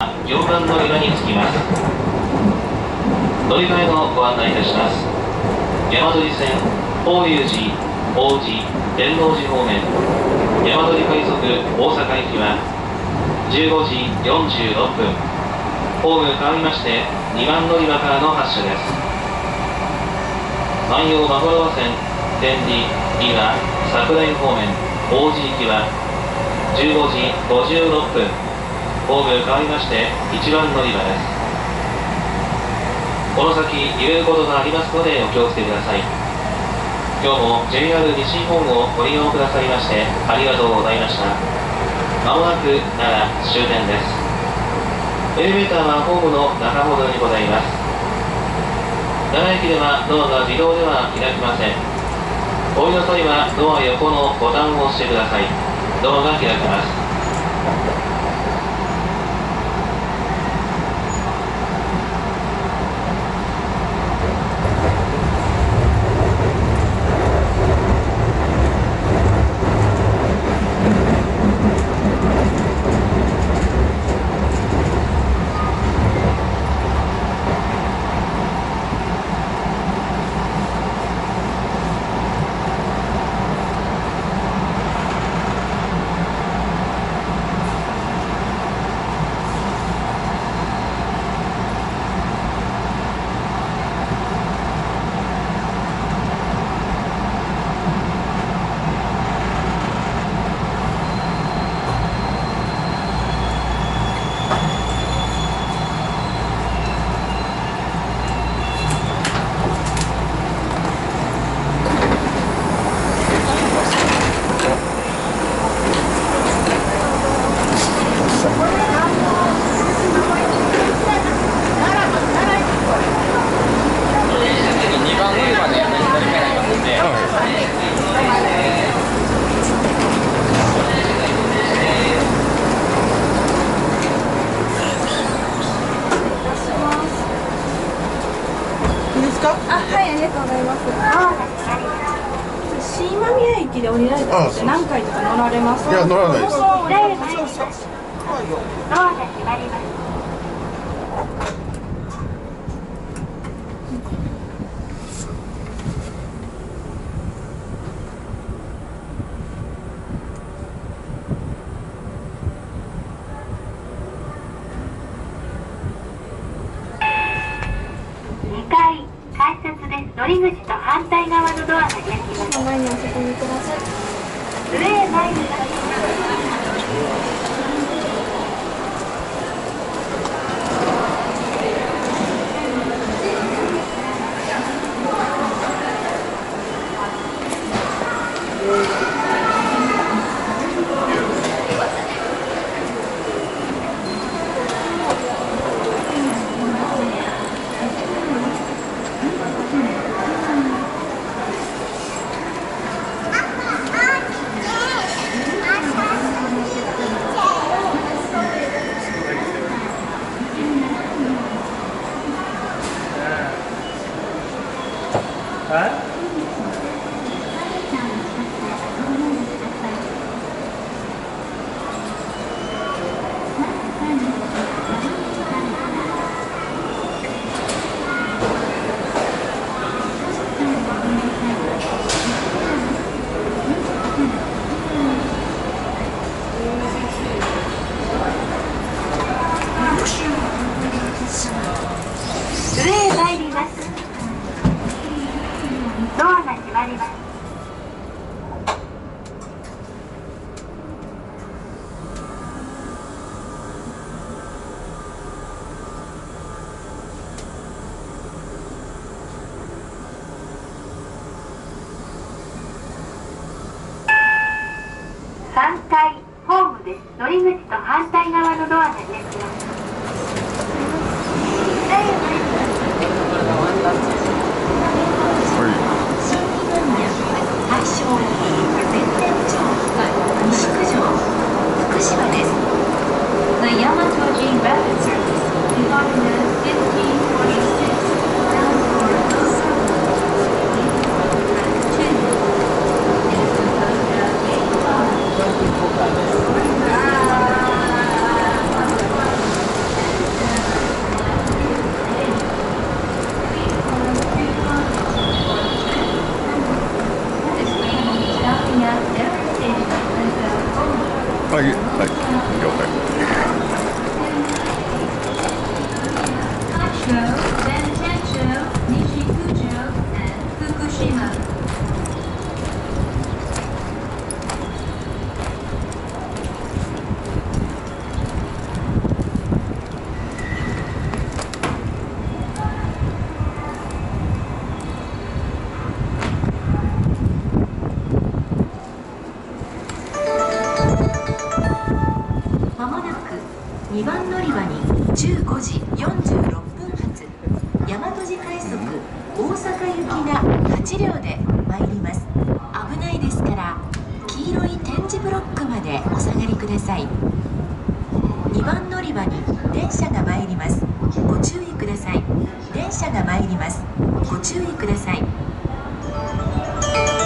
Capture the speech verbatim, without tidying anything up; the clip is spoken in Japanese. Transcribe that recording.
よんばん乗り場に着きます。乗り換えのご案内いたします。大和路線法隆寺、王子、天王寺方面大和路快速大阪行きはじゅうごじよんじゅうろっぷん、ホーム変わりましてにばん乗り場からの発車です。万葉マグロ路線天理、伊賀、桜井方面王子行きはじゅうごじごじゅうろっぷん、ホーム変わりましていちばん乗り場です。この先揺れることがありますのでお気をつけください。今日も ジェイアール 西日本をご利用くださいましてありがとうございました。まもなく奈良終点です。エレベーターはホームの中ほどにございます。奈良駅ではドアが自動では開きません。お降りの際はドア横のボタンを押してください。ドアが開きます。 新間宮駅で降りられたので何回とか乗られますか？ いや、乗らないです。 にかい改札です。乗り口と反対側のドアが開きます。 前にお進みください。 上へ参ります。上へ参ります。ドアが閉まります。さんかいホームです。乗り口と反対側のドアが開きます。大正弁天町、西九条、福島です。The Yamatoji Rapid Service departing at fifteen forty-six bound for Osaka. Track two is composed of eight cars. はい、はい、了解。 まもなくにばん乗り場にじゅうごじよんじゅうろっぷん発大和路快速大阪行きがはち両で参ります。危ないですから黄色い点字ブロックまでお下がりください。にばん乗り場に電車が参ります。ご注意ください。電車が参ります。ご注意ください。